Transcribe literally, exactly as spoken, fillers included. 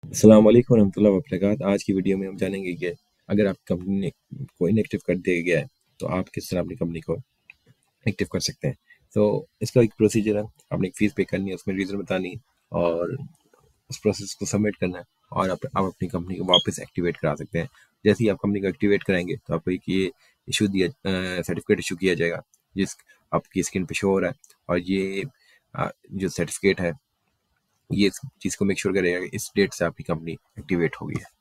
अस्सलाम वालेकुम रहमतुल्लाहि व बरकात। आज की वीडियो में हम जानेंगे कि अगर आपकी कंपनी ने को इनएक्टिव कर दिया गया है तो आप किस तरह अपनी कंपनी को एक्टिव कर सकते हैं। तो इसका एक प्रोसीजर है, आपने एक फ़ीस पे करनी है, उसमें रीज़न बतानी है और उस प्रोसेस को सबमिट करना है और आप आप अपनी कंपनी को वापस एक्टिवेट करा सकते हैं। जैसे ही आप कंपनी को एक्टिवेट कराएंगे तो आपको एक ये इशू दिया सर्टिफिकेट इशू किया जाएगा जिस आपकी स्क्रीन पे शो हो रहा है। और ये अ, जो सर्टिफिकेट है ये इस चीज़ को मेक श्योर करेगा कि इस डेट से आपकी कंपनी एक्टिवेट हो गई है।